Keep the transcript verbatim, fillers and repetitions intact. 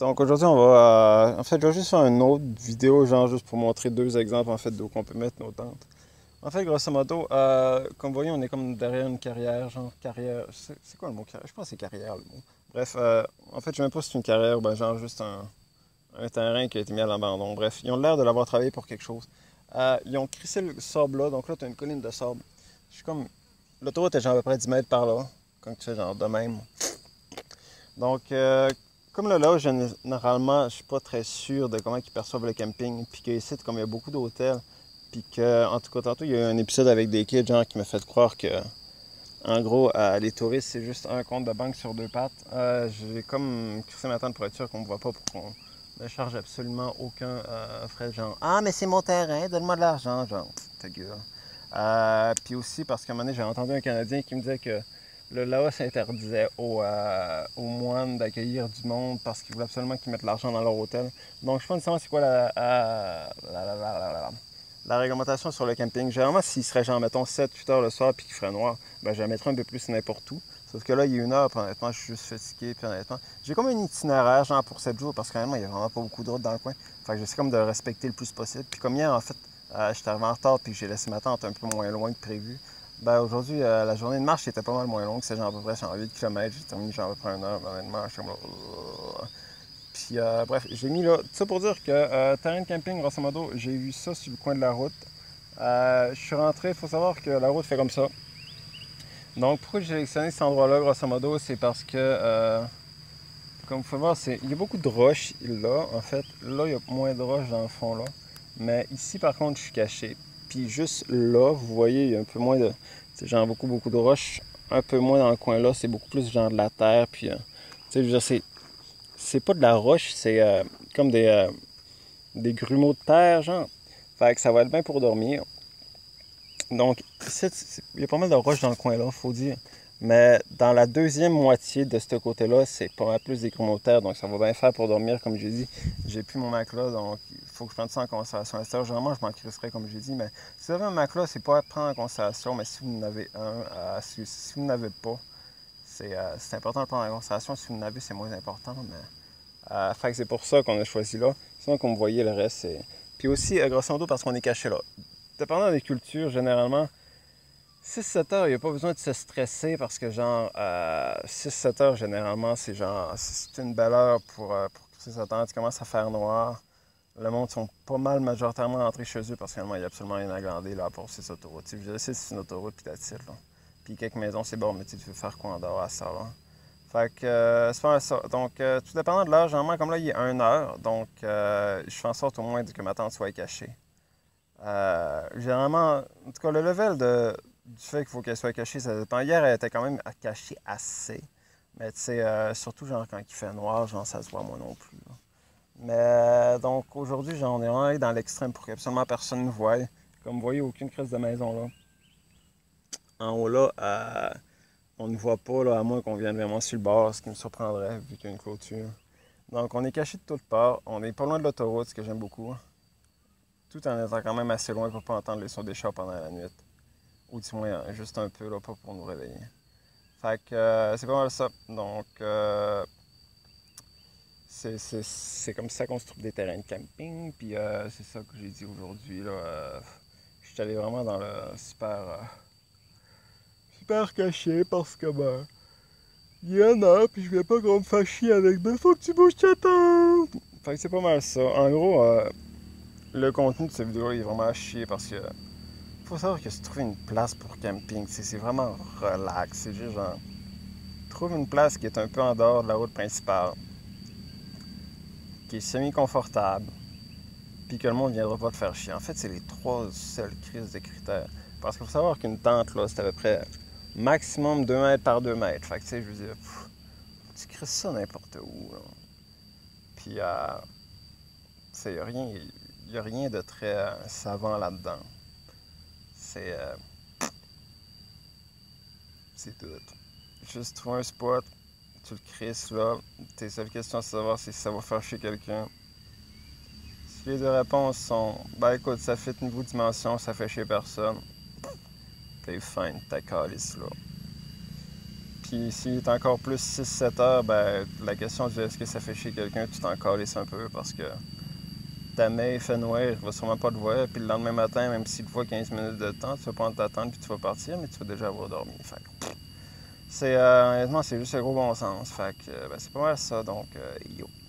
Donc aujourd'hui, on va. Euh, en fait, je vais juste faire une autre vidéo, genre juste pour montrer deux exemples en fait d'où qu'on peut mettre nos tentes. En fait, grosso modo, euh, comme vous voyez, on est comme derrière une carrière, genre carrière. C'est c'est quoi le mot carrière? Je pense que c'est carrière le mot. Bref, euh, en fait, je sais même pas si c'est une carrière ou ben genre juste un, un terrain qui a été mis à l'abandon. Bref, ils ont l'air de l'avoir travaillé pour quelque chose. Euh, ils ont crissé le sable là, donc là, tu as une colline de sable. Je suis comme. L'autoroute est genre à peu près dix mètres par là, quand tu fais genre de même. Donc, euh, comme là, là, généralement, je suis pas très sûr de comment ils perçoivent le camping. Puis qu'ici, comme il y a beaucoup d'hôtels, puis que, en tout cas, tantôt, il y a eu un épisode avec des kids, genre, qui m'a fait croire que, en gros, euh, les touristes, c'est juste un compte de banque sur deux pattes. Euh, j'ai comme crissé ma tente pour être sûr qu'on me voit pas, pour qu'on ne charge absolument aucun euh, frais, genre, ah, mais c'est mon terrain, donne-moi de l'argent, genre, ta gueule. Euh, puis aussi, parce qu'à un moment donné, j'ai entendu un Canadien qui me disait que le Laos interdisait aux, euh, aux moines d'accueillir du monde parce qu'ils voulaient absolument qu'ils mettent l'argent dans leur hôtel. Donc, je ne sais pas nécessairement c'est quoi la, la, la, la, la, la, la réglementation sur le camping. Généralement, s'il serait genre, mettons, sept huit heures le soir puis qu'il ferait noir, ben, je la mettrais un peu plus n'importe où. Sauf que là, il y a une heure, puis honnêtement, je suis juste fatigué, puis honnêtement, j'ai comme un itinéraire, genre, pour sept jours, parce que honnêtement, il n'y a vraiment pas beaucoup de routes dans le coin. Fait que j'essaie comme de respecter le plus possible. Puis comme hier, en fait, euh, j'étais arrivé en retard, puis j'ai laissé ma tente un peu moins loin que prévu. Ben aujourd'hui, euh, la journée de marche était pas mal moins longue. C'est genre à peu près genre huit kilomètres. J'ai terminé genre à peu près une heure. Ben, honnêtement, je suis comme là. Puis euh, bref, j'ai mis là. Tout ça pour dire que euh, terrain de camping, grosso modo, j'ai vu ça sur le coin de la route. Euh, je suis rentré, il faut savoir que la route fait comme ça. Donc pourquoi j'ai sélectionné cet endroit-là, grosso modo, c'est parce que, euh, comme vous pouvez voir, c'est... il y a beaucoup de roches là. En fait, là, il y a moins de roches dans le fond là. Mais ici, par contre, je suis caché. Puis juste là, vous voyez, il y a un peu moins de. C'est genre beaucoup, beaucoup de roches. Un peu moins dans le coin là, c'est beaucoup plus genre de la terre. Puis, euh, tu sais, je veux dire, c'est, c'est pas de la roche, c'est euh, comme des, euh, des grumeaux de terre, genre. Fait que ça va être bien pour dormir. Donc, ici, il y a pas mal de roches dans le coin là, faut dire. Mais dans la deuxième moitié de ce côté-là, c'est pas mal plus des grumeaux de terre, donc ça va bien faire pour dormir, comme j'ai dit. J'ai plus mon matelas, donc il faut que je prenne ça en considération. À cette heure, généralement, je m'en crisserais, comme j'ai dit, mais si vous avez un matelas, c'est pas à prendre en considération, mais si vous en avez un, euh, si, si vous n'en avez pas, c'est euh, c'est important de le prendre en considération. Si vous en avez, c'est moins important, mais... Euh, fait que c'est pour ça qu'on a choisi là. Sinon, comme vous voyez, le reste, c'est... Puis aussi, euh, grosso modo, parce qu'on est caché là. Dépendant des cultures, généralement, six sept heures, il n'y a pas besoin de se stresser parce que, genre, euh, six sept heures, généralement, c'est genre, c'est une belle heure pour, euh, pour crisser sa tente. Il commence à faire noir. Le monde sont pas mal majoritairement rentrés chez eux parce qu'il n'y a absolument rien à glander là pour ces autoroutes. Tu sais, je sais, c'est une autoroute, puis t'attires, là. Puis quelques maisons, c'est bon, mais tu veux faire quoi en dehors à ça, là? Fait que euh, c'est pas mal ça. Donc, euh, tout dépendant de l'heure, généralement, comme là, il est une heure, donc euh, je fais en sorte au moins que ma tente soit cachée. Euh, généralement, en tout cas, le level de, du fait qu'il faut qu'elle soit cachée, ça dépend. Hier, elle était quand même cachée assez. Mais tu sais, euh, surtout genre quand il fait noir, genre ça se voit moi non plus, là. Mais euh, donc aujourd'hui, genre, on est vraiment allé dans l'extrême pour qu'absolument personne ne voie. Comme vous voyez, aucune crise de maison là. En haut là, euh, on ne voit pas là, à moins qu'on vienne vraiment sur le bord, ce qui me surprendrait vu qu'il y a une clôture. Donc on est caché de toutes parts. On est pas loin de l'autoroute, ce que j'aime beaucoup. Tout en étant quand même assez loin pour ne pas entendre les sons des chats pendant la nuit. Ou du moins, juste un peu, là, pas pour nous réveiller. Fait que euh, c'est pas mal ça. Donc, euh, c'est, c'est, c'est comme ça qu'on se trouve des terrains de camping. Puis euh, c'est ça que j'ai dit aujourd'hui. Là, euh, je suis allé vraiment dans le super, euh, super caché parce que, ben, il y en a, puis je viens pas qu'on me fasse chier avec, ben, faut que tu bouges ta tente. Fait que c'est pas mal ça. En gros, euh, le contenu de cette vidéo est vraiment à chier parce que faut savoir que se trouver une place pour camping, c'est vraiment relax. C'est juste genre, trouve une place qui est un peu en dehors de la route principale, qui est semi-confortable, puis que le monde ne viendra pas te faire chier. En fait, c'est les trois seules crises de critères. Parce qu'il faut savoir qu'une tente, là, c'est à peu près maximum deux mètres par deux mètres. Fait que, tu sais, je veux dire, pff, tu crises ça n'importe où, là. Puis, euh, il n'y a rien, y a rien de très euh, savant là-dedans. C'est... Euh, c'est tout. Juste trouver un spot, tu le crisses là. Tes seules questions à savoir, c'est si ça va faire chier quelqu'un. Si les deux réponses sont, ben écoute, ça fait niveau dimension, ça fait chier personne, t'es fine, ta calice là. Puis s'il est encore plus six sept heures, ben la question de est-ce que ça fait chier quelqu'un, tu t'en calisses un peu parce que ta mère fait noir, il va sûrement pas te voir. Puis le lendemain matin, même s'il te voit quinze minutes de temps, tu vas prendre ta tente puis tu vas partir, mais tu vas déjà avoir dormi. Fait que, c'est, euh, honnêtement, c'est juste un gros bon sens. Fait que, ben, c'est pas mal ça, donc, euh, yo.